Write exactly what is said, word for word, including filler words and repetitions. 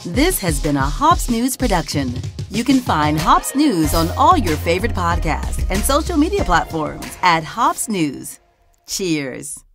This has been a Hops News production. You can find Hops News on all your favorite podcasts and social media platforms at Hops News. Cheers.